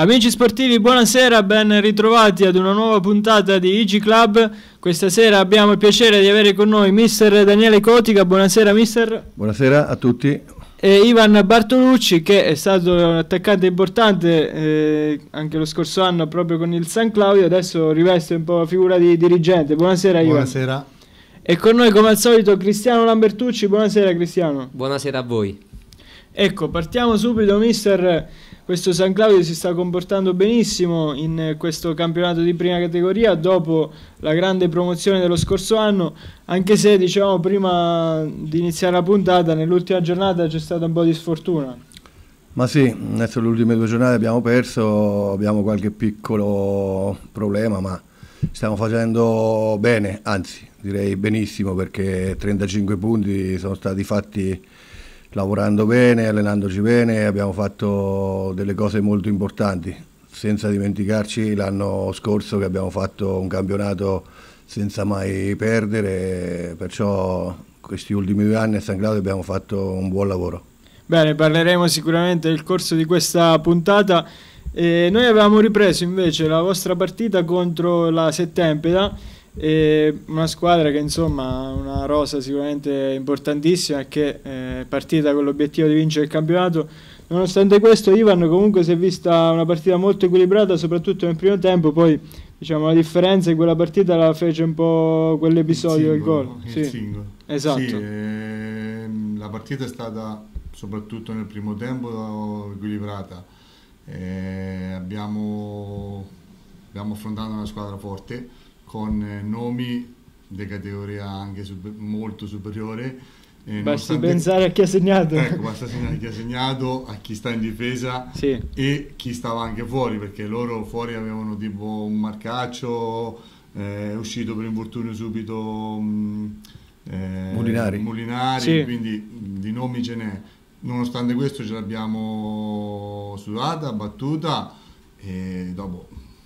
Amici sportivi, buonasera, ben ritrovati ad una nuova puntata di IG Club. Questa sera abbiamo il piacere di avere con noi mister Daniele Cotica. Buonasera mister. Buonasera a tutti. E Ivan Bartolucci, che è stato un attaccante importante anche lo scorso anno proprio con il San Claudio, adesso riveste un po' la figura di dirigente. Buonasera Ivan. Buonasera. E con noi come al solito Cristiano Lambertucci. Buonasera Cristiano. Buonasera a voi. Ecco, partiamo subito mister. Questo San Claudio si sta comportando benissimo in questo campionato di prima categoria dopo la grande promozione dello scorso anno, anche se diciamo prima di iniziare la puntata nell'ultima giornata c'è stata un po' di sfortuna. Ma sì, adesso le ultime 2 giornate abbiamo perso, abbiamo qualche piccolo problema, ma stiamo facendo bene, anzi direi benissimo, perché 35 punti sono stati fatti lavorando bene, allenandoci bene, abbiamo fatto delle cose molto importanti, senza dimenticarci l'anno scorso che abbiamo fatto un campionato senza mai perdere, perciò questi ultimi 2 anni a San Claudio abbiamo fatto un buon lavoro. Bene, parleremo sicuramente nel corso di questa puntata. Noi avevamo ripreso invece la vostra partita contro la Settempeda, una squadra che insomma ha una rosa sicuramente importantissima e che è partita con l'obiettivo di vincere il campionato. Nonostante questo Ivan comunque si è vista una partita molto equilibrata, soprattutto nel primo tempo, poi diciamo la differenza in quella partita la fece un po' quell'episodio del gol. Sì, esatto. Sì, la partita è stata soprattutto nel primo tempo equilibrata. Abbiamo affrontato una squadra forte con nomi di categoria anche molto superiore. Basti pensare a chi ha segnato. Ecco, basta pensare a chi ha segnato, a chi sta in difesa, sì, e chi stava anche fuori, perché loro fuori avevano tipo un Marcaccio, è uscito per infortunio subito Molinari, sì, quindi di nomi ce n'è. Nonostante questo ce l'abbiamo sudata, battuta, e dopo,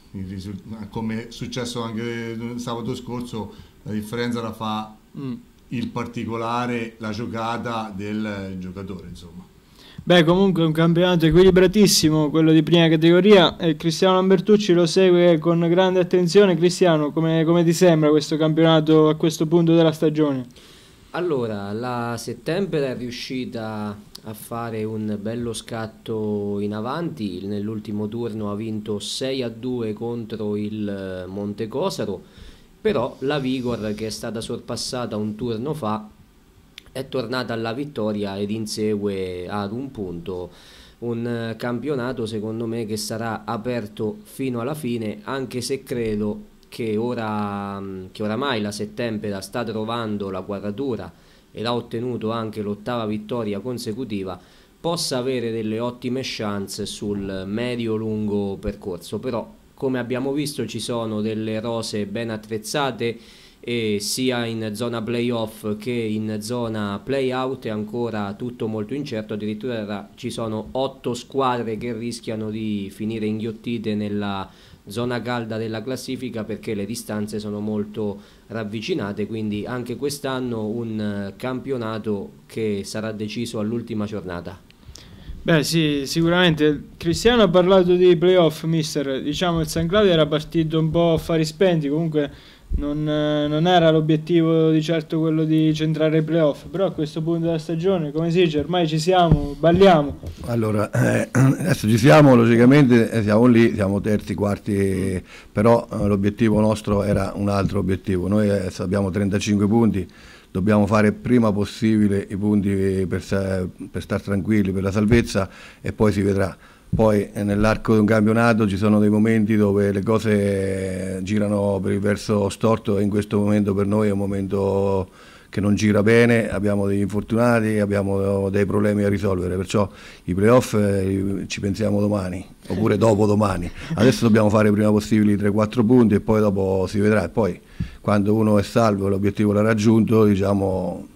come è successo anche sabato scorso, la differenza la fa il particolare, la giocata del giocatore, insomma. Beh, comunque è un campionato equilibratissimo quello di prima categoria e Cristiano Lambertucci lo segue con grande attenzione. Cristiano, come ti sembra questo campionato a questo punto della stagione? Allora, la Settempera è riuscita a fare un bello scatto in avanti, nell'ultimo turno ha vinto 6-2 contro il Montecosaro, però la Vigor, che è stata sorpassata un turno fa, è tornata alla vittoria ed insegue ad un punto. Un campionato secondo me che sarà aperto fino alla fine, anche se credo che oramai la Settempera sta trovando la quadratura ed ha ottenuto anche l'8ª vittoria consecutiva, possa avere delle ottime chance sul medio-lungo percorso. Però, come abbiamo visto, ci sono delle rose ben attrezzate, e sia in zona playoff che in zona playout è ancora tutto molto incerto. Addirittura ci sono 8 squadre che rischiano di finire inghiottite nella zona calda della classifica, perché le distanze sono molto ravvicinate, quindi anche quest'anno un campionato che sarà deciso all'ultima giornata. Beh sì, sicuramente. Cristiano ha parlato di playoff, mister. Diciamo il San Claudio era partito un po' a fari spenti, comunque non era l'obiettivo di certo quello di centrare i playoff, però a questo punto della stagione, come si dice, ormai ci siamo, balliamo. Allora, adesso ci siamo, logicamente siamo lì, siamo terzi, quarti, però l'obiettivo nostro era un altro obiettivo. Noi adesso abbiamo 35 punti, dobbiamo fare prima possibile i punti per stare tranquilli, per la salvezza, e poi si vedrà. Poi nell'arco di un campionato ci sono dei momenti dove le cose girano per il verso storto, e in questo momento per noi è un momento che non gira bene, abbiamo degli infortunati, abbiamo dei problemi da risolvere, perciò i playoff ci pensiamo domani, oppure dopodomani. Adesso dobbiamo fare prima possibile i 3-4 punti e poi dopo si vedrà, e poi quando uno è salvo e l'obiettivo l'ha raggiunto, diciamo,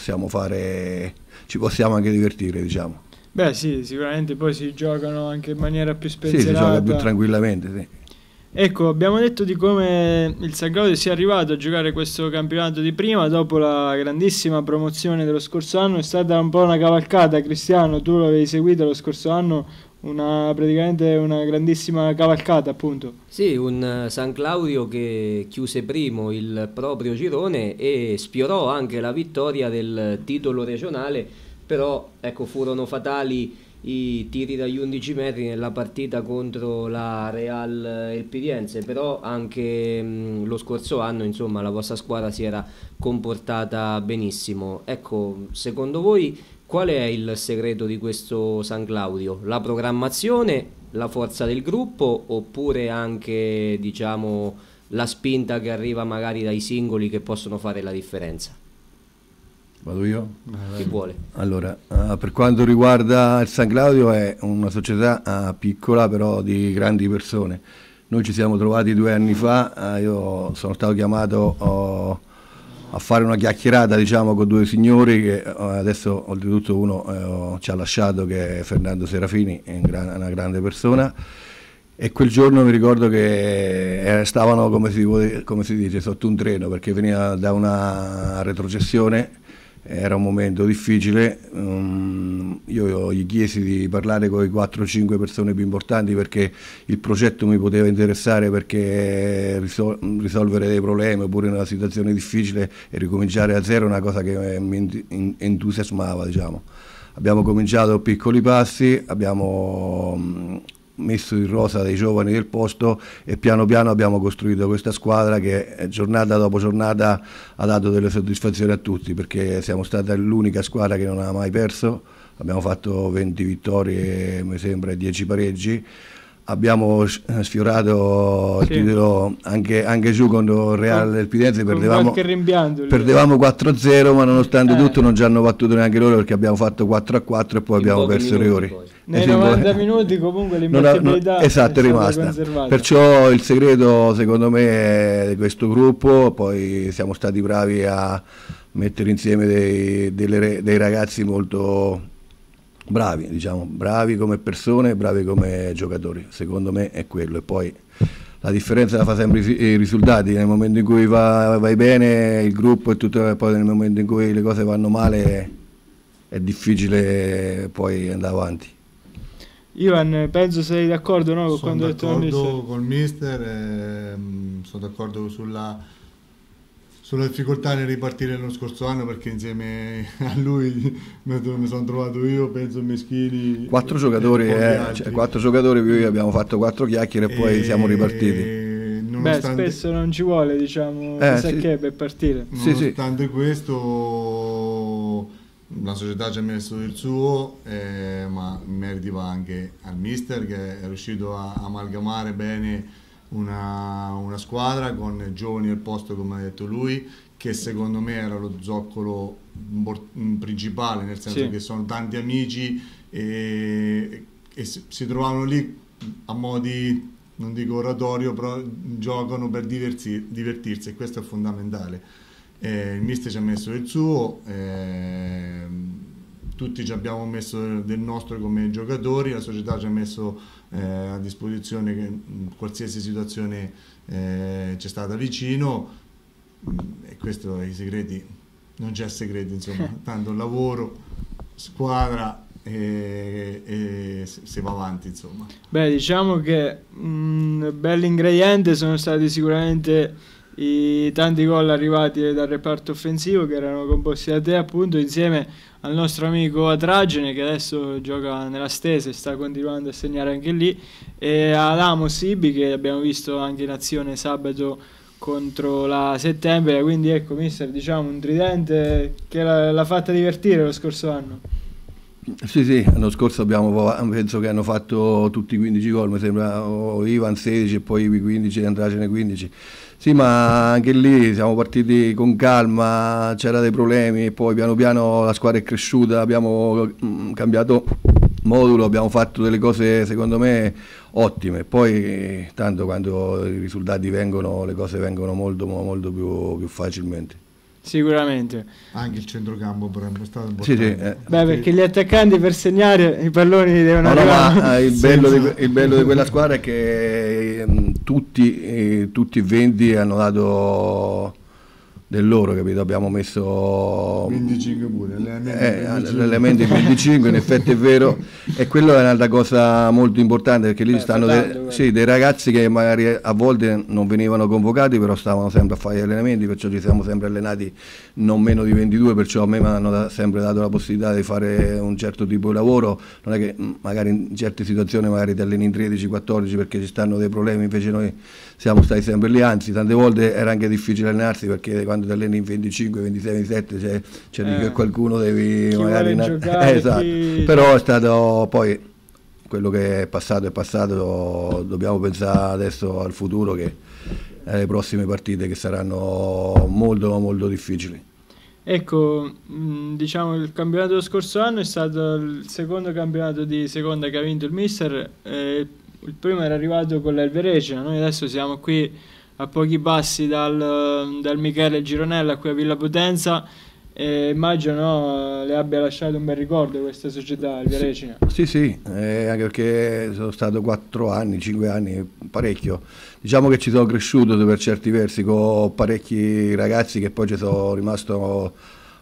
ci possiamo anche divertire, diciamo. Beh sì, sicuramente poi si giocano anche in maniera più spensierata. Sì, si gioca più tranquillamente, sì. Ecco, abbiamo detto di come il San Claudio sia arrivato a giocare questo campionato di prima dopo la grandissima promozione dello scorso anno. È stata un po' una cavalcata, Cristiano, tu l'avevi seguita lo scorso anno, praticamente una grandissima cavalcata, appunto. Sì, un San Claudio che chiuse primo il proprio girone e sfiorò anche la vittoria del titolo regionale, però ecco, furono fatali i tiri dagli 11 metri nella partita contro la Real Elpidiense, però anche lo scorso anno, insomma, la vostra squadra si era comportata benissimo. Ecco, secondo voi qual è il segreto di questo San Claudio? La programmazione, la forza del gruppo, oppure anche, diciamo, la spinta che arriva magari dai singoli che possono fare la differenza? Vado io? Chi vuole? Allora, per quanto riguarda il San Claudio, è una società piccola però di grandi persone. Noi ci siamo trovati 2 anni fa, io sono stato chiamato a fare una chiacchierata, diciamo, con 2 signori che adesso oltretutto uno ci ha lasciato, che è Fernando Serafini, è una grande persona, e quel giorno mi ricordo che stavano, come si dice, sotto un treno, perché veniva da una retrocessione. Era un momento difficile, io gli chiesi di parlare con le 4-5 persone più importanti perché il progetto mi poteva interessare, perché risolvere dei problemi oppure in una situazione difficile e ricominciare a zero è una cosa che mi entusiasmava, diciamo. Abbiamo cominciato a piccoli passi, abbiamo messo in rosa dei giovani del posto e piano piano abbiamo costruito questa squadra che giornata dopo giornata ha dato delle soddisfazioni a tutti, perché siamo stata l'unica squadra che non ha mai perso, abbiamo fatto 20 vittorie, mi sembra, e 10 pareggi. Abbiamo sfiorato il titolo anche giù contro il Real Elpidiense, perdevamo 4-0, ma nonostante tutto non ci hanno battuto neanche loro, perché abbiamo fatto 4-4 e poi abbiamo perso i rigori. Nei 90 minuti comunque l'imbattibilità esatto, è rimasta conservata. Perciò il segreto secondo me è di questo gruppo, poi siamo stati bravi a mettere insieme dei ragazzi molto bravi, diciamo, bravi come persone, bravi come giocatori, secondo me è quello. E poi la differenza la fa sempre i risultati. Nel momento in cui vai bene il gruppo e tutto, e poi nel momento in cui le cose vanno male è difficile poi andare avanti. Ivan, penso sei d'accordo, no, con quando hai detto il mister? Sono d'accordo col mister, sono d'accordo sulla difficoltà nel ripartire l'anno scorso anno, perché insieme a lui mi sono trovato io, penso Meschini, 4 giocatori, 4 giocatori più io, abbiamo fatto 4 chiacchiere e poi siamo ripartiti. Spesso non ci vuole, diciamo, che per partire. Nonostante questo la società ci ha messo il suo, ma meriti va anche al mister, che è riuscito a amalgamare bene una squadra con giovani al posto, come ha detto lui, che secondo me era lo zoccolo principale, nel senso che sono tanti amici e si trovavano lì a modi, non dico oratorio, però giocano per divertirsi, e questo è fondamentale. Il mister ci ha messo il suo, tutti ci abbiamo messo del nostro come giocatori, la società ci ha messo a disposizione, che in qualsiasi situazione c'è stata vicino, e questo è i segreti, non c'è segreti, insomma, tanto lavoro, squadra e si va avanti, insomma. Beh, diciamo che un bel ingrediente sono stati sicuramente i tanti gol arrivati dal reparto offensivo, che erano composti da te, appunto, insieme al nostro amico Atragene, che adesso gioca nella Stesa e sta continuando a segnare anche lì, e ad Amos Ibi, che abbiamo visto anche in azione sabato contro la Settembre. Quindi ecco, mister, diciamo un tridente che l'ha fatta divertire lo scorso anno. Sì, l'anno scorso penso che hanno fatto tutti 15 gol, mi sembra, Ivan 16 e poi Ibi 15 e Andragene 15. Sì, ma anche lì siamo partiti con calma, c'era dei problemi, e poi piano piano la squadra è cresciuta, abbiamo cambiato modulo, abbiamo fatto delle cose secondo me ottime. Poi tanto quando i risultati vengono, le cose vengono molto più facilmente. Sicuramente. Anche il centrocampo però è stato importante. Beh, perché gli attaccanti per segnare i palloni devono arrivare. Il bello di quella squadra è che tutti i 20 hanno dato del loro, capito? Abbiamo messo 25 pure, l'elemento in 25, in effetti è vero, e quello è un'altra cosa molto importante, perché lì stanno dei ragazzi che magari a volte non venivano convocati, però stavano sempre a fare gli allenamenti, perciò ci siamo sempre allenati non meno di 22, perciò a me mi hanno sempre dato la possibilità di fare un certo tipo di lavoro. Non è che magari in certe situazioni magari ti alleni in 13-14 perché ci stanno dei problemi, invece noi siamo stati sempre lì, anzi tante volte era anche difficile allenarsi, perché quando ti alleni in 25, 26, 27 c'è che qualcuno devi magari giocare, esatto. Però è stato, poi quello che è passato, dobbiamo pensare adesso al futuro, che alle prossime partite che saranno molto molto difficili. Ecco, diciamo il campionato dello scorso anno è stato il secondo campionato di seconda che ha vinto il mister, il primo era arrivato con l'Helverecina, noi adesso siamo qui a pochi passi dal Michele Gironella qui a Villa Potenza, e immagino le abbia lasciato un bel ricordo questa società, Helverecina. Sì, anche perché sono stato 4 anni, 5 anni, parecchio. Diciamo che ci sono cresciuto per certi versi con parecchi ragazzi che poi ci sono rimasto,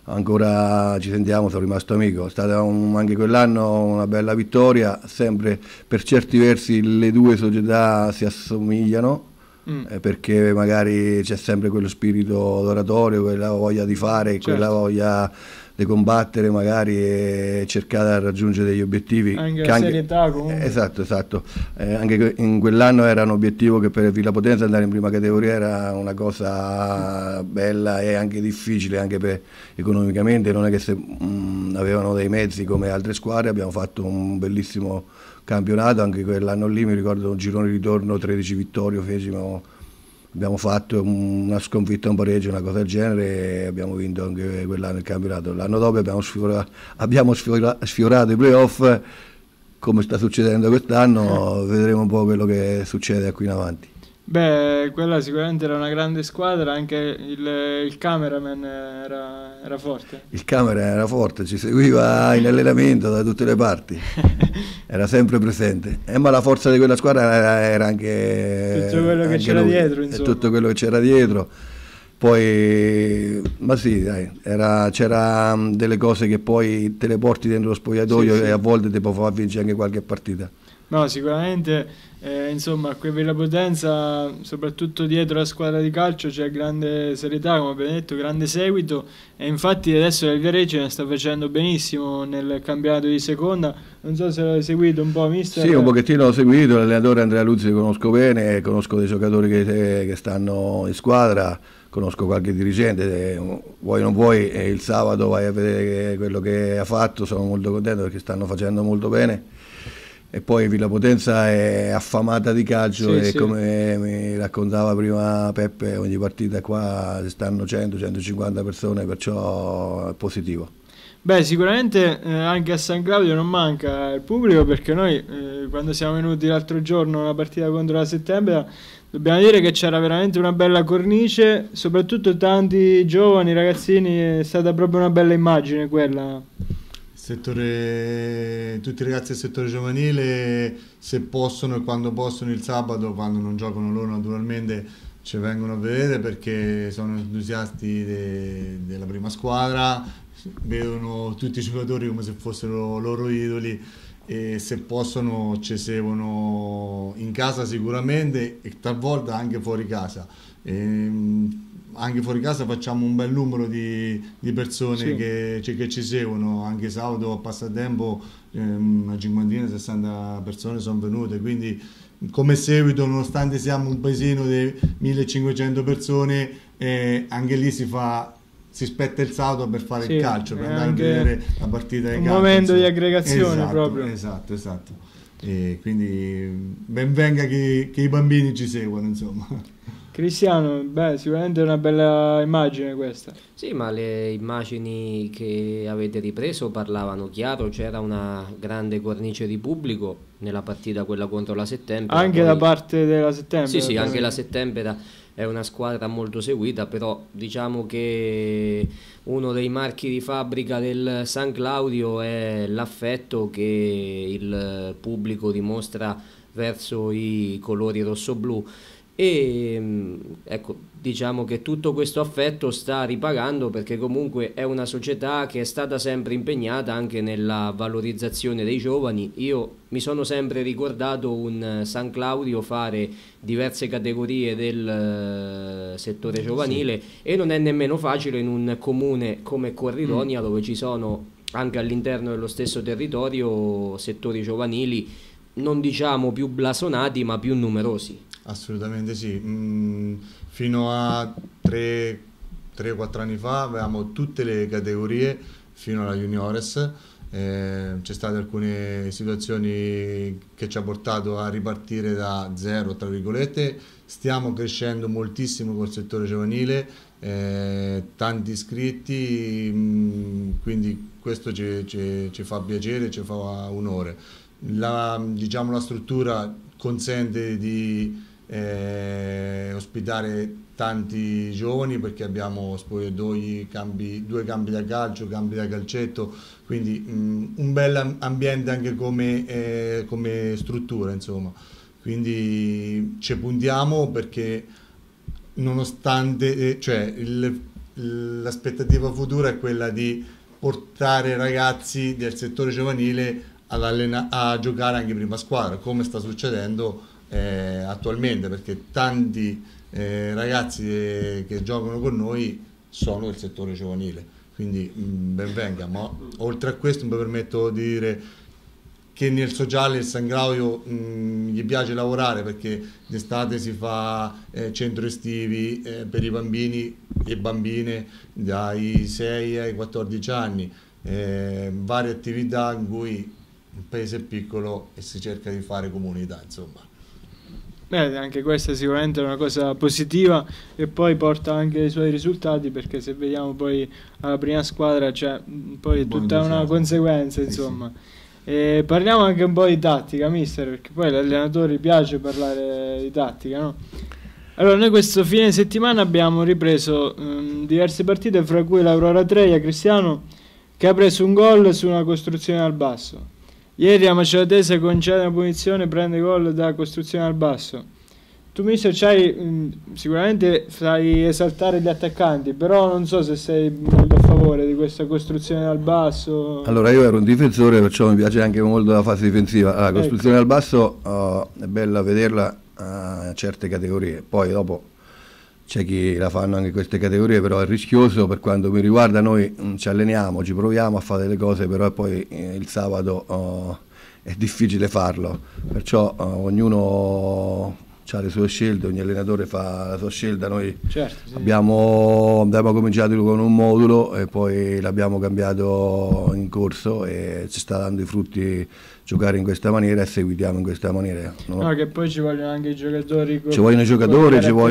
ancora ci sentiamo, sono rimasto amico. È stata anche quell'anno una bella vittoria, sempre per certi versi le due società si assomigliano, perché magari c'è sempre quello spirito d'oratorio, quella voglia di fare, certo, quella voglia di combattere magari e cercare di raggiungere degli obiettivi. Anche la serietà comunque. Esatto. Anche in quell'anno era un obiettivo che per Villa Potenza andare in prima categoria era una cosa bella e anche difficile, anche economicamente, non è che se avevano dei mezzi come altre squadre. Abbiamo fatto un bellissimo campionato, anche quell'anno lì mi ricordo un girone di ritorno 13 vittorie abbiamo fatto, una sconfitta, un pareggio, una cosa del genere, e abbiamo vinto anche quell'anno il campionato. L'anno dopo abbiamo sfiorato i playoff, come sta succedendo quest'anno. Vedremo un po' quello che succede da qui in avanti. Beh, quella sicuramente era una grande squadra, anche il cameraman era forte. Il camera era forte, ci seguiva in allenamento da tutte le parti, era sempre presente. Ma la forza di quella squadra era anche tutto quello che c'era dietro, insomma. Tutto quello che c'era dietro. Poi, ma sì, dai, c'era delle cose che poi te le porti dentro lo spogliatoio, sì. E a volte ti può far vincere anche qualche partita. No, sicuramente, insomma, qui a Villa Potenza, soprattutto dietro la squadra di calcio, c'è grande serietà, come abbiamo detto, grande seguito, e infatti adesso l'Helverecina sta facendo benissimo nel campionato di seconda. Non so se l'hai seguito un po', mister. Sì, un pochettino l'ho seguito, l'allenatore Andrea Luzzi lo conosco bene, conosco dei giocatori che stanno in squadra, conosco qualche dirigente, vuoi non vuoi, il sabato vai a vedere quello che ha fatto, sono molto contento perché stanno facendo molto bene. E poi Villa Potenza è affamata di calcio, sì, e sì, come mi raccontava prima Peppe, ogni partita qua stanno 100-150 persone, perciò è positivo. Beh, sicuramente anche a San Claudio non manca il pubblico, perché noi quando siamo venuti l'altro giorno una partita contro la Settembre, dobbiamo dire che c'era veramente una bella cornice, soprattutto tanti giovani ragazzini, è stata proprio una bella immagine quella. Tutti i ragazzi del settore giovanile, se possono e quando possono il sabato, quando non giocano loro naturalmente, ci vengono a vedere perché sono entusiasti della prima squadra, vedono tutti i giocatori come se fossero loro idoli, e se possono ci seguono in casa sicuramente, e talvolta anche fuori casa. Anche fuori casa facciamo un bel numero di persone, sì, che ci seguono. Anche sabato a passatempo una 50-60 persone sono venute, quindi come seguito, nonostante siamo un paesino di 1500 persone, anche lì si spetta il sabato per fare, sì, il calcio, per andare a vedere la partita di calcio. Un momento di aggregazione, esatto, proprio. Esatto. E quindi ben venga che i bambini ci seguono, insomma. Cristiano, beh, sicuramente è una bella immagine questa. Sì, ma le immagini che avete ripreso parlavano chiaro, c'era una grande cornice di pubblico nella partita quella contro la Settembre. Anche da parte della Settembre? Sì, anche la Settembre è una squadra molto seguita, però diciamo che uno dei marchi di fabbrica del San Claudio è l'affetto che il pubblico dimostra verso i colori rossoblù. e ecco, diciamo che tutto questo affetto sta ripagando, perché comunque è una società che è stata sempre impegnata anche nella valorizzazione dei giovani. Io mi sono sempre ricordato un San Claudio fare diverse categorie del settore giovanile, e non è nemmeno facile in un comune come Corridonia, dove ci sono anche all'interno dello stesso territorio settori giovanili, non diciamo più blasonati, ma più numerosi. Assolutamente sì. Fino a 3-4 anni fa avevamo tutte le categorie fino alla Juniores. C'è state alcune situazioni che ci ha portato a ripartire da zero, tra virgolette. Stiamo crescendo moltissimo col settore giovanile, tanti iscritti, quindi questo ci fa piacere, ci fa onore. Diciamo, la struttura consente di ospitare tanti giovani, perché abbiamo spogliatoi, due campi da calcio, campi da calcetto, quindi un bel ambiente anche come struttura, insomma. Quindi ci puntiamo, perché nonostante, cioè, l'aspettativa futura è quella di portare ragazzi del settore giovanile a giocare anche in prima squadra, come sta succedendo attualmente, perché tanti ragazzi che giocano con noi sono del settore giovanile, quindi ben venga. Ma oltre a questo mi permetto di dire che nel sociale il San Claudio gli piace lavorare, perché d'estate si fa centro estivi per i bambini e bambine dai 6 ai 14 anni, varie attività in cui il paese è piccolo e si cerca di fare comunità, insomma. Anche questa sicuramente è una cosa positiva, e poi porta anche i suoi risultati, perché se vediamo poi alla prima squadra c'è poi tutta una conseguenza, insomma. E parliamo anche un po' di tattica, mister, perché poi agli allenatori piace parlare di tattica, no? Allora, noi questo fine settimana abbiamo ripreso diverse partite, fra cui l'Aurora Treia Cristiano, che ha preso un gol su una costruzione al basso. Ieri la Maceratese concede una punizione, prende gol da costruzione al basso. Tu, mister, sicuramente sai esaltare gli attaccanti, però non so se sei molto a favore di questa costruzione al basso. Allora, io ero un difensore, perciò mi piace anche molto la fase difensiva. La costruzione al basso è bella vederla a certe categorie, poi dopo c'è chi la fanno anche in queste categorie, però è rischioso. Per quanto mi riguarda, noi ci alleniamo, ci proviamo a fare delle cose, però poi il sabato è difficile farlo, perciò ognuno ha le sue scelte, ogni allenatore fa la sua scelta. Noi abbiamo cominciato con un modulo e poi l'abbiamo cambiato in corso, e ci sta dando i frutti giocare in questa maniera, e seguitiamo in questa maniera. No, che poi ci vogliono anche i giocatori. Ci vogliono i giocatori, ci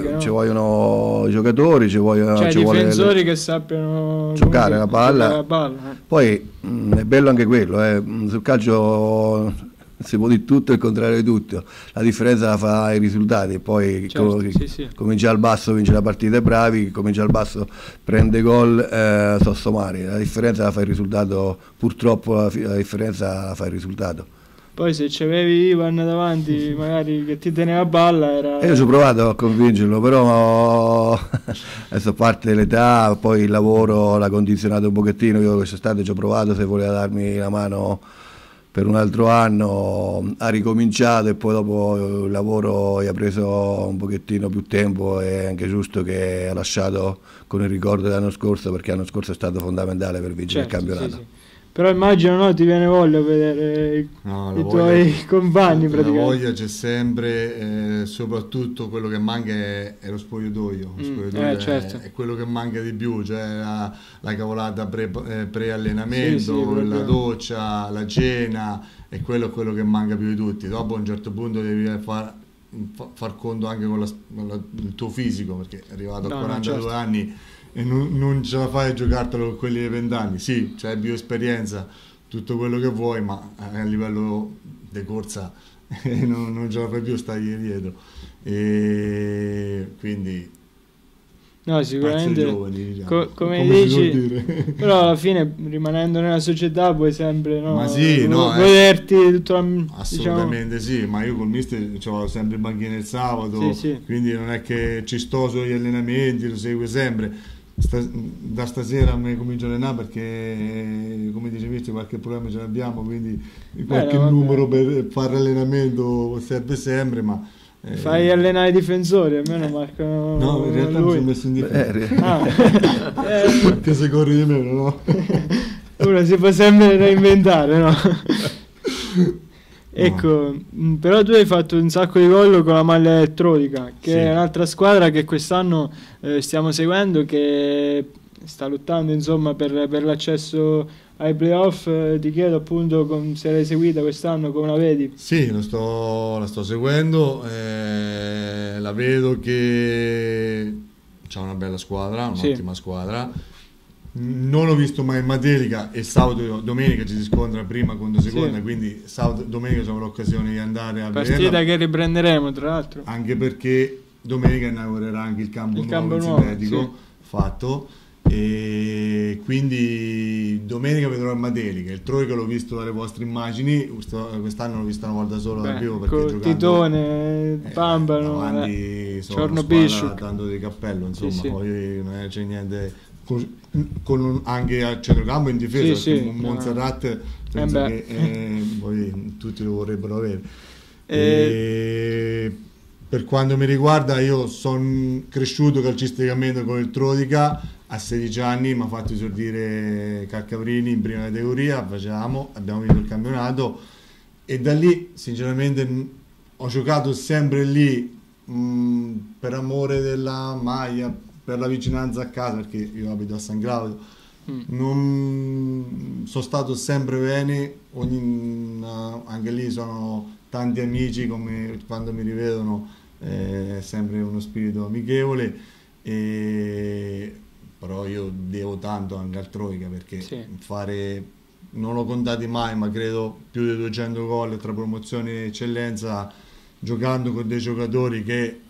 vogliono i giocatori, ci difensori che sappiano giocare la palla. Poi è bello anche quello, sul calcio si può dire tutto e il contrario di tutto, la differenza la fa i risultati. Poi comincia al basso, vince la partita e bravi, comincia al basso, prende gol, sossomari. La differenza la fa il risultato, purtroppo la differenza la fa il risultato. Poi se c'avevi Ivan davanti magari che ti teneva a balla era... Io ci ho provato a convincerlo, però adesso, a parte l'età, poi il lavoro l'ha condizionato un pochettino. Io quest'estate ci ho provato, se voleva darmi la mano per un altro anno, ha ricominciato, e poi dopo il lavoro gli ha preso un pochettino più tempo. È anche giusto che ha lasciato con il ricordo dell'anno scorso, perché l'anno scorso è stato fondamentale per vincere il campionato. Però immagino, no, ti viene voglia vedere i tuoi compagni praticamente. La voglia c'è sempre, soprattutto quello che manca è lo spogliatoio. Lo spogliatoio è quello che manca di più, cioè la cavolata pre-allenamento, la doccia, la cena, è quello che manca più di tutti. Dopo a un certo punto devi far conto anche con il tuo fisico, perché è arrivato a 42 anni e non ce la fai a giocartelo con quelli dei 20 anni. Sì, c'hai più esperienza, tutto quello che vuoi, ma a livello di corsa non ce la fai più, stai dietro. E quindi No, sicuramente, giovani, diciamo. come dici, però alla fine rimanendo nella società puoi sempre, no, ma sì, goderti tutta la, assolutamente, diciamo. Sì, ma io col mister ho sempre il banchino il sabato, sì. Quindi non è che ci sto sugli allenamenti, lo segue sempre. Da stasera mi comincio a allenare perché, come dicevi, qualche problema ce l'abbiamo, quindi qualche numero per fare allenamento serve sempre, ma fai allenare i difensori, almeno marcano. No, in realtà mi sono messo in difesa. Che se corri di meno, no? Uno si può sempre reinventare, no? Ecco, però tu hai fatto un sacco di gol con la maglia elettronica, che è un'altra squadra che quest'anno stiamo seguendo, che sta lottando insomma per l'accesso ai playoff. Ti chiedo appunto se l'hai seguita quest'anno, come la vedi? Sì, la sto seguendo, la vedo che c'ha una bella squadra, un'ottima squadra. Non ho visto mai Matelica, e sabato domenica ci si scontra prima contro seconda, quindi sabato domenica avrò l'occasione di andare a partita vederla, che riprenderemo tra l'altro, anche perché domenica inaugurerà anche il campo nuovo sintetico fatto, e quindi domenica vedrò il Matelica. Il Troika l'ho visto dalle vostre immagini, quest'anno l'ho visto una volta solo dal vivo, perché giocando Titone, Pambano, avanti sono Giorno una squadra Bisciuc, tanto di cappello, insomma. Poi non c'è niente, anche a centrocampo in difesa, Montserrat penso che poi tutti lo vorrebbero avere. E per quanto mi riguarda, io sono cresciuto calcisticamente con il Trodica. A 16 anni mi ha fatto esordire Calcaprini in prima categoria, abbiamo vinto il campionato, e da lì sinceramente ho giocato sempre lì per amore della maglia, per la vicinanza a casa, perché io abito a San Claudio. Non sono stato sempre bene, anche lì sono tanti amici, come quando mi rivedono è sempre uno spirito amichevole, però io devo tanto anche al Troika, perché non l'ho contati mai, ma credo più di 200 gol tra promozione e eccellenza, giocando con dei giocatori che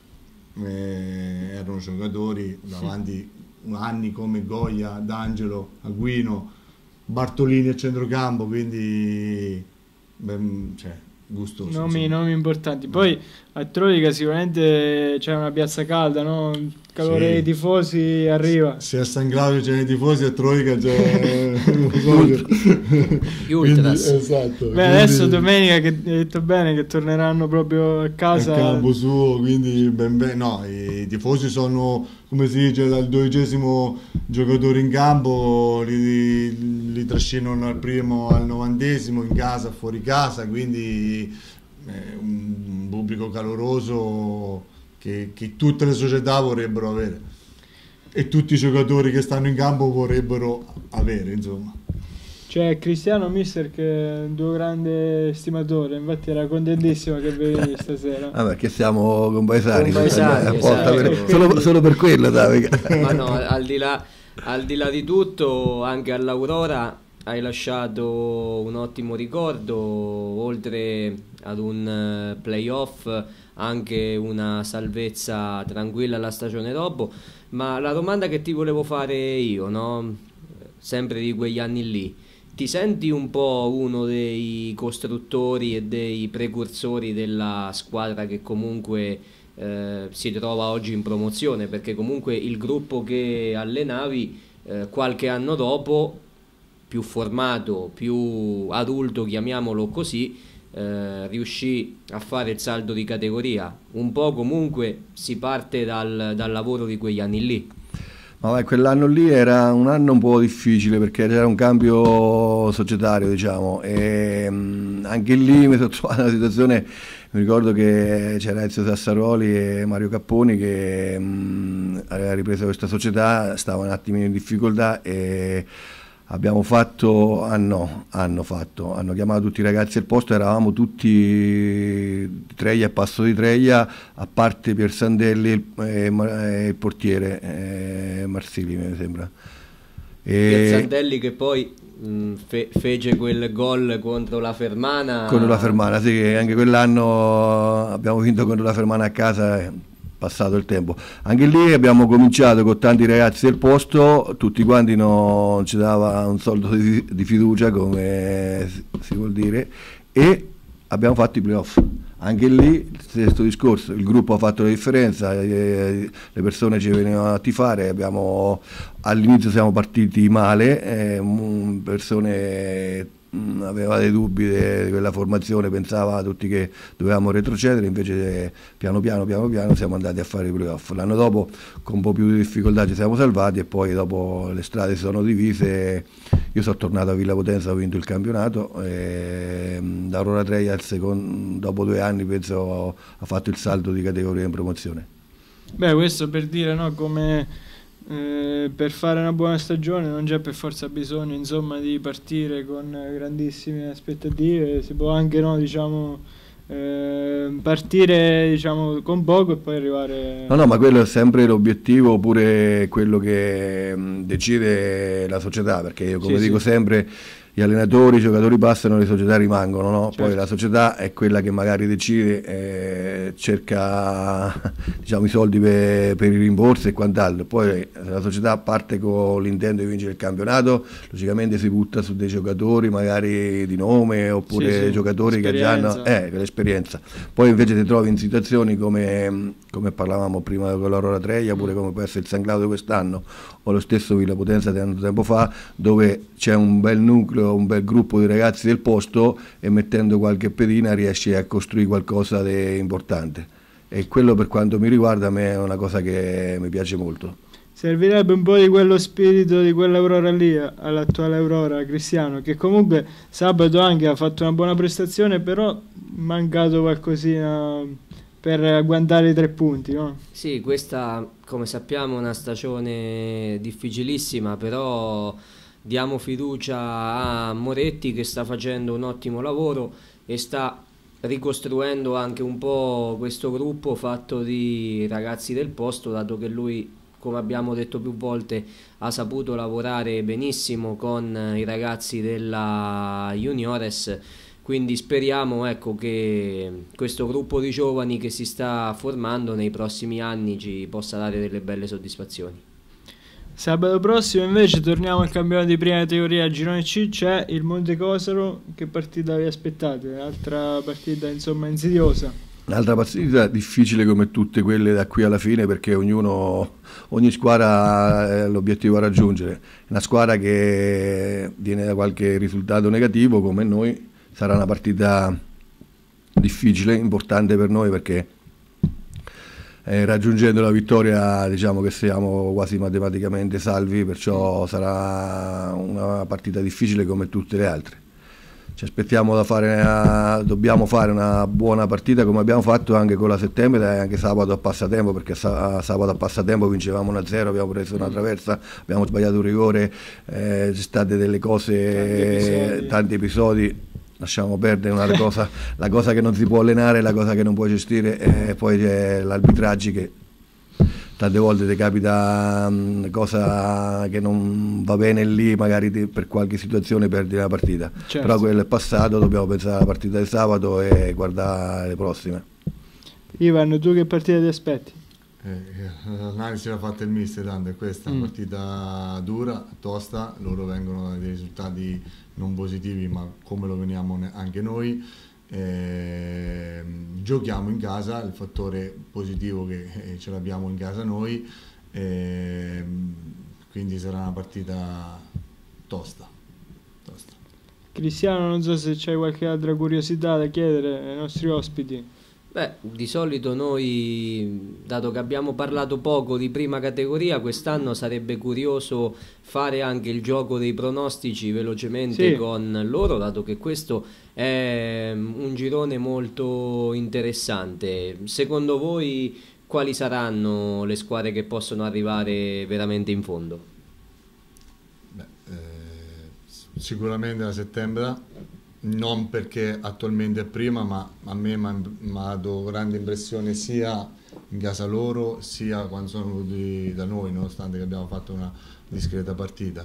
erano giocatori davanti anni, come Goia, D'Angelo, Aguino, Bartolini a centrocampo, quindi gustoso. Nomi importanti. Poi a Troika sicuramente c'è una piazza calda, no? Il calore dei tifosi arriva. Se a San Claudio c'è i tifosi, a Troika c'è gli ultras. Esatto. Beh, adesso domenica, che hai detto bene, che torneranno proprio a casa, al campo suo, quindi no, i tifosi sono, come si dice, dal 12° giocatore in campo li trascinano al primo al 90° in casa, fuori casa, quindi un pubblico caloroso che tutte le società vorrebbero avere, e tutti i giocatori che stanno in campo vorrebbero avere, insomma. C'è Cristiano, mister, che è un tuo grande stimatore, infatti era contentissimo che venivi stasera. Perché siamo compaesani, esatto. Solo per quello, dai. Ma no, al di là di tutto, anche all'Aurora hai lasciato un ottimo ricordo, oltre ad un playoff anche una salvezza tranquilla la stagione dopo. Ma la domanda che ti volevo fare io, no? Sempre di quegli anni lì, ti senti un po' uno dei costruttori e dei precursori della squadra che comunque si trova oggi in promozione? Perché comunque il gruppo che allenavi qualche anno dopo, più formato, più adulto, chiamiamolo così, riuscì a fare il salto di categoria. Un po' comunque si parte dal lavoro di quegli anni lì. Ma quell'anno lì era un anno un po' difficile, perché c'era un cambio societario, diciamo, e anche lì mi sono trovato in una situazione. Mi ricordo che c'era Ezio Sassaroli e Mario Capponi che aveva ripreso questa società, stava un attimino in difficoltà, e hanno chiamato tutti i ragazzi al posto. Eravamo tutti Treglia e Passo di Treglia, a parte Pier Sandelli e il portiere Marsili, mi sembra. Pier Sandelli che poi fece quel gol contro la Fermana. Contro la Fermana, sì, che anche quell'anno abbiamo vinto contro la Fermana a casa. passato il tempo. Anche lì abbiamo cominciato con tanti ragazzi del posto, tutti quanti non ci dava un soldo di fiducia, come si vuol dire, e abbiamo fatto i playoff. Anche lì stesso discorso, il gruppo ha fatto la differenza, le persone ci venivano a tifare, all'inizio siamo partiti male, persone aveva dei dubbi di quella formazione, pensava tutti che dovevamo retrocedere, invece piano piano siamo andati a fare i playoff. L'anno dopo con un po' più di difficoltà ci siamo salvati e poi dopo le strade si sono divise. Io sono tornato a Villa Potenza, ho vinto il campionato e da Aurora Trejans dopo 2 anni penso ha fatto il salto di categoria in promozione. Beh, questo per dire, no, come per fare una buona stagione non c'è per forza bisogno, insomma, di partire con grandissime aspettative, si può anche, no, diciamo, partire, diciamo, con poco e poi arrivare... No, ma quello è sempre l'obiettivo, oppure quello che decide la società, perché io, come dico sempre, gli allenatori, i giocatori passano, le società rimangono, no? Certo. Poi la società è quella che magari decide, cerca, diciamo, i soldi per i rimborsi e quant'altro. Poi la società parte con l'intento di vincere il campionato, logicamente si butta su dei giocatori magari di nome, oppure giocatori che già hanno l'esperienza. Poi invece ti trovi in situazioni come parlavamo prima con l'Aurora Treia, oppure come può essere il San Claudio quest'anno, o lo stesso Villa Potenza tanto tempo fa, dove c'è un bel nucleo, un bel gruppo di ragazzi del posto e mettendo qualche pedina riesci a costruire qualcosa di importante, e quello per quanto mi riguarda a me è una cosa che mi piace molto. Servirebbe un po' di quello spirito di quell'Aurora lì all'attuale Aurora, Cristiano, che comunque sabato anche ha fatto una buona prestazione, però mancato qualcosina per agguantare i 3 punti, no? Sì, questa, come sappiamo, è una stagione difficilissima, però diamo fiducia a Moretti, che sta facendo un ottimo lavoro e sta ricostruendo anche un po' questo gruppo fatto di ragazzi del posto, dato che lui, come abbiamo detto più volte, ha saputo lavorare benissimo con i ragazzi della Juniores. Quindi speriamo, ecco, che questo gruppo di giovani che si sta formando nei prossimi anni ci possa dare delle belle soddisfazioni. Sabato prossimo invece torniamo al campionato di prima categoria a Girone C, c'è il Montecosaro. Che partita vi aspettate? Un'altra partita, insomma, insidiosa. Un'altra partita difficile come tutte quelle da qui alla fine, perché ogni squadra ha l'obiettivo a raggiungere. Una squadra che viene da qualche risultato negativo come noi, sarà una partita difficile, importante per noi, perché raggiungendo la vittoria diciamo che siamo quasi matematicamente salvi, perciò sarà una partita difficile come tutte le altre. Ci aspettiamo dobbiamo fare una buona partita come abbiamo fatto anche con la Settembre e anche sabato a passatempo, perché sabato a passatempo vincevamo 1-0, abbiamo preso una traversa, abbiamo sbagliato un rigore, ci sono state delle cose, tanti episodi. Lasciamo perdere la cosa che non si può allenare, la cosa che non puoi gestire, e poi c'è l'arbitraggio, che tante volte ti capita una cosa che non va bene lì, magari per qualche situazione perdi la partita. Certo. Però quello è passato, dobbiamo pensare alla partita di sabato e guardare le prossime. Ivan, tu che partita ti aspetti? L'analisi l'ha fatta il mister, tanto è questa una partita dura, tosta, loro vengono da dei risultati non positivi, ma come lo veniamo anche noi. Giochiamo in casa, il fattore positivo che ce l'abbiamo in casa noi, quindi sarà una partita tosta. Cristiano, non so se c'hai qualche altra curiosità da chiedere ai nostri ospiti. Beh, di solito noi, dato che abbiamo parlato poco di prima categoria, quest'anno sarebbe curioso fare anche il gioco dei pronostici velocemente con loro, dato che questo è un girone molto interessante. Secondo voi quali saranno le squadre che possono arrivare veramente in fondo? Sicuramente la Settembre, non perché attualmente è prima, ma a me mi ha dato grande impressione sia in casa loro sia quando sono venuti da noi, nonostante che abbiamo fatto una discreta partita,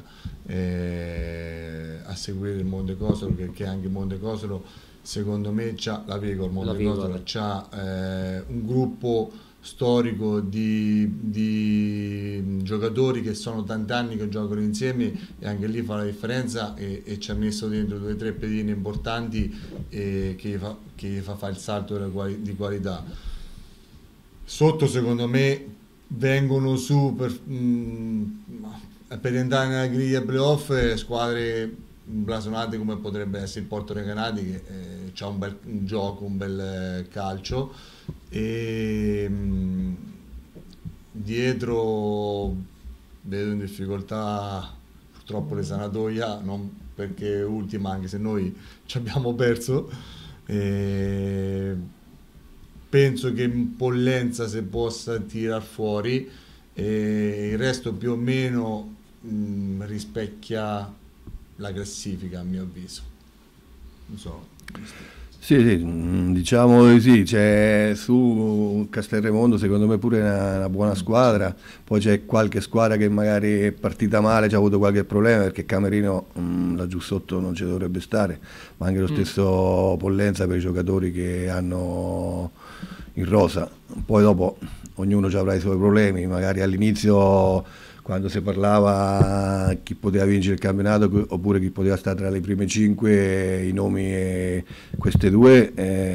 a seguire il Montecosaro, perché anche il Montecosaro secondo me c'ha un gruppo storico di giocatori che sono tanti anni che giocano insieme, e anche lì fa la differenza, e ci ha messo dentro 2 o 3 pedine importanti che gli fa fare il salto di qualità. Sotto secondo me vengono su per entrare nella griglia playoff squadre blasonate come potrebbe essere il Porto Recanati, che ha un bel gioco, un bel calcio, e dietro vedo in difficoltà purtroppo le Sanatoia, non perché ultima, anche se noi ci abbiamo perso. Penso che Pollenza si possa tirar fuori, e il resto più o meno rispecchia la classifica, a mio avviso. Non so. Sì, diciamo di sì, c'è su Castelremondo secondo me pure una buona squadra, poi c'è qualche squadra che magari è partita male, c'ha avuto qualche problema, perché Camerino laggiù sotto non ci dovrebbe stare, ma anche lo stesso Pollenza per i giocatori che hanno in rosa. Poi dopo ognuno avrà i suoi problemi, magari all'inizio quando si parlava chi poteva vincere il campionato oppure chi poteva stare tra le prime 5, i nomi queste due,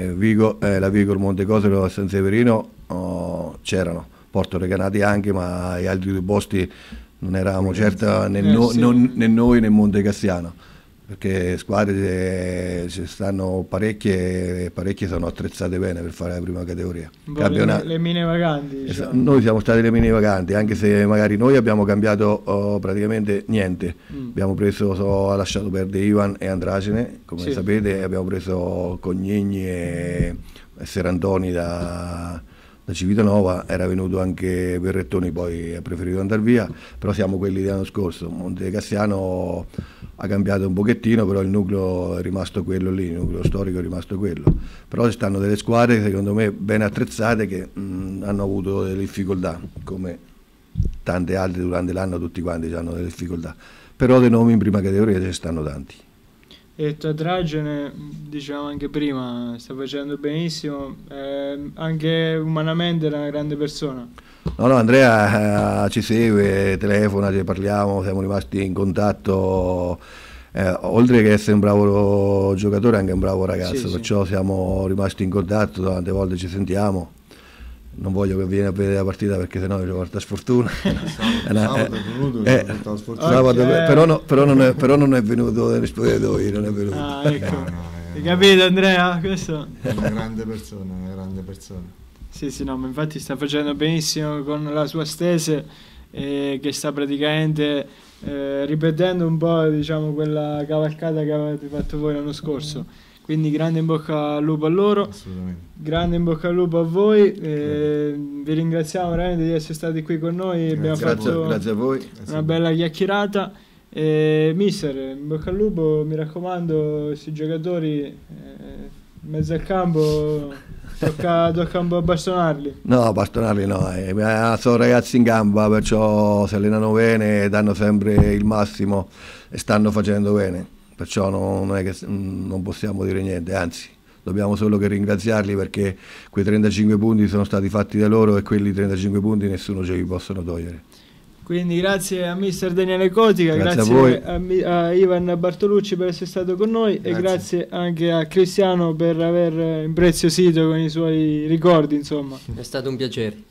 la Vigor, Montecosero e San Severino c'erano, Porto Recanati anche, ma gli altri 2 posti non eravamo certo né noi né Montecassiano, perché squadre ci stanno parecchie sono attrezzate bene per fare la prima categoria. Le mine vaganti, diciamo. Noi siamo stati le mine vaganti, anche se magari noi abbiamo cambiato praticamente niente. Abbiamo lasciato perdere Ivan e Andracene, come sapete, abbiamo preso Cognegni e Serantoni da Civitanova, era venuto anche Berrettoni, poi ha preferito andare via, però siamo quelli dell'anno scorso. Montecassiano ha cambiato un pochettino, però il nucleo è rimasto quello lì, il nucleo storico è rimasto quello. Però ci stanno delle squadre secondo me ben attrezzate che hanno avuto delle difficoltà, come tante altre durante l'anno, tutti quanti hanno delle difficoltà, però dei nomi in prima categoria ci stanno tanti. E Tadragene, diciamo anche prima, sta facendo benissimo, anche umanamente è una grande persona. No, Andrea ci segue, telefona, ci parliamo, siamo rimasti in contatto, oltre che essere un bravo giocatore è anche un bravo ragazzo, perciò siamo rimasti in contatto, tante volte ci sentiamo. Non voglio che vieni a vedere la partita perché sennò mi porta sfortuna. Sabato, però non è venuto negli spogliatoi, non è venuto. Ecco. Hai capito, Andrea? Questo è una grande persona, Sì, no, ma infatti sta facendo benissimo con la sua stese, che sta praticamente ripetendo un po', diciamo, quella cavalcata che avete fatto voi l'anno scorso. Quindi grande in bocca al lupo a loro. Assolutamente. Grande in bocca al lupo a voi, vi ringraziamo veramente di essere stati qui con noi, abbiamo fatto grazie a voi. Una bella chiacchierata. Mister, in bocca al lupo, mi raccomando, questi giocatori in mezzo al campo tocca un po' bastonarli. No, bastonarli no, sono ragazzi in gamba, perciò si allenano bene, danno sempre il massimo e stanno facendo bene. Perciò non è che non possiamo dire niente, anzi dobbiamo solo che ringraziarli, perché quei 35 punti sono stati fatti da loro e quelli 35 punti nessuno ce li possono togliere. Quindi grazie a mister Daniele Cotica, grazie a Ivan Bartolucci per essere stato con noi, e grazie anche a Cristiano per aver impreziosito con i suoi ricordi, insomma. È stato un piacere.